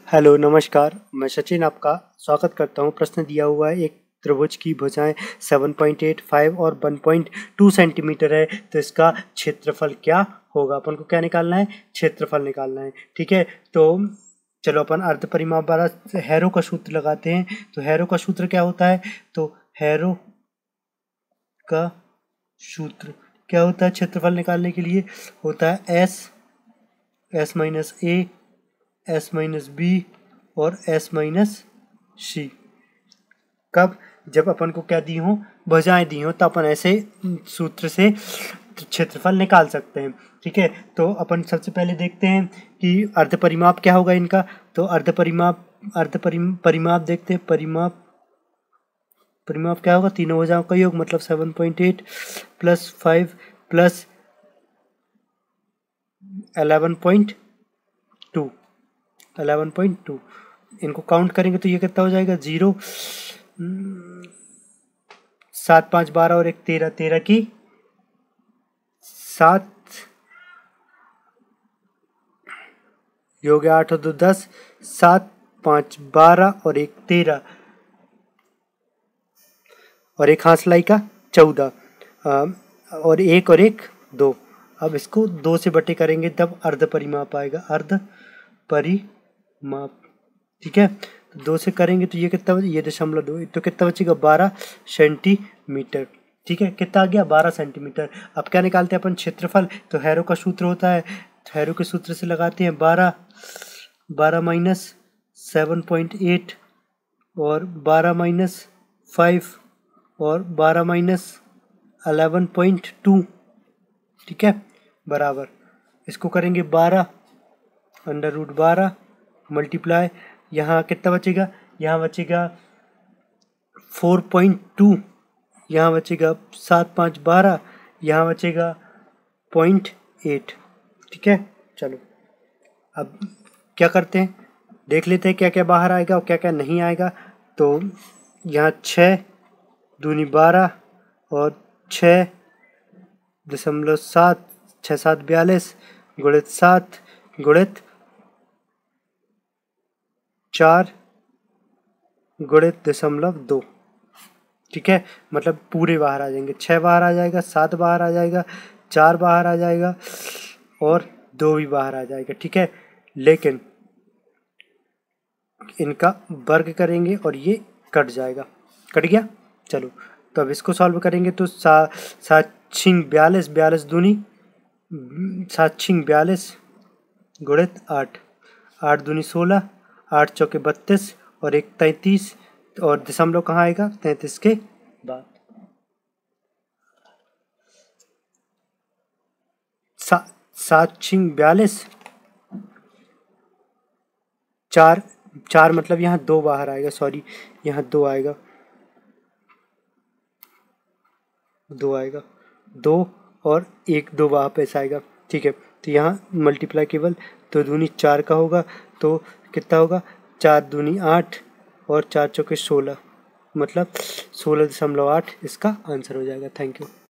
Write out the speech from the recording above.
Hello नमस्कार, मैं सचिन आपका स्वागत करता हूँ। प्रश्न दिया हुआ है, एक त्रिभुज की भुजाएं 7.85 और 1.2 सेंटीमीटर है, तो इसका क्षेत्रफल क्या होगा। अपन को क्या निकालना है, क्षेत्रफल निकालना है। ठीक है, तो चलो अपन अर्ध परिमाप वाला हैरो का सूत्र लगाते हैं। तो हैरो का सूत्र क्या होता है, तो हैरो का सूत्र क्या होता है क्षेत्रफल निकालने के लिए, होता है S minus A, S minus B और एस माइनस सी। कब, जब अपन को क्या दी हो, भुजाएं दी हो, तो अपन ऐसे सूत्र से क्षेत्रफल निकाल सकते हैं। ठीक है, तो अपन सबसे पहले देखते हैं कि अर्ध परिमाप क्या होगा इनका। तो परिमाप देखते हैं। परिमाप क्या होगा, तीनों भुजाओं का योग, मतलब 7.8 प्लस 5 प्लस 11.2 इनको काउंट करेंगे तो ये कितना हो जाएगा, 0, 7, 5, 12 और 1 13, 13 की 7 योग 8 और 2 10, 7, 5, 12 और 1 13 और एक हाथ का 14 और 1 और 1 2। अब इसको 2 से बटे करेंगे तब अर्ध परिमाप आएगा, अर्ध परिमाप। ठीक है, तो 2 से करेंगे तो ये कितना, ये 0.2, तो कितना बचेगा, 12 सेंटीमीटर। ठीक है, कितना आ गया, 12 सेंटीमीटर। अब क्या निकालते हैं अपन, क्षेत्रफल। तो हैरो का सूत्र होता है, तो हैरो के सूत्र से लगाते हैं 12 माइनस 7.8 और 12 माइनस 5 और 12 माइनस 11.2। ठीक है, बराबर इसको करेंगे 12 अंडर रूट 12 मल्टीप्लाई, यहाँ कितना बचेगा, यहाँ बचेगा 4.2, यहाँ बचेगा 7, 5, 12, यहाँ बचेगा 0.8। ठीक है, चलो अब क्या करते हैं, देख लेते हैं क्या क्या बाहर आएगा और क्या क्या नहीं आएगा। तो यहाँ 6 दूनी 12 और 6.7, 6 7 42 गुणित 7 गुणित 4 गुणित 0.2। ठीक है, मतलब पूरे बाहर आ जाएंगे, 6 बाहर आ जाएगा, 7 बाहर आ जाएगा, 4 बाहर आ जाएगा और 2 भी बाहर आ जाएगा। ठीक है, लेकिन इनका वर्ग करेंगे और ये कट जाएगा, कट गया। चलो, तो अब इसको सॉल्व करेंगे तो 7 6 42, 42 दूनी 7 6 42 गुणित 8, 8 दूनी 16, 8 चौके 32 और 1 33 और दशमलव कहाँ आएगा, 33 के बाद। 7 6 42, 4 मतलब यहाँ 2 बाहर आएगा, सॉरी यहाँ 2 आएगा, 2 और 1 2 वापस आएगा। ठीक है, तो यहाँ मल्टीप्लाई केवल 2 दूनी 4 का होगा, तो कितना होगा, 4 दूनी 8 और 4 चौके 16, मतलब 16.8 इसका आंसर हो जाएगा। Thank you.